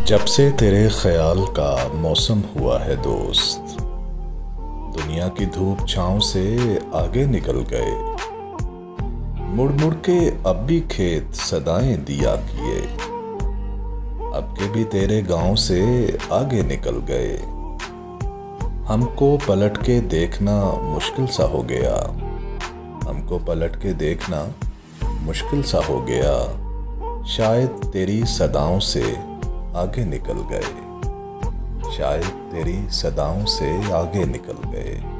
जब से तेरे ख्याल का मौसम हुआ है दोस्त, दुनिया की धूप छांव से आगे निकल गए। मुड़ मुड़ के अब भी खेत सदाएं दिया किए, अब के भी तेरे गांव से आगे निकल गए। हमको पलट के देखना मुश्किल सा हो गया, हमको पलट के देखना मुश्किल सा हो गया। शायद तेरी सदाओं से आगे निकल गए, शायद तेरी सदाओं से आगे निकल गए।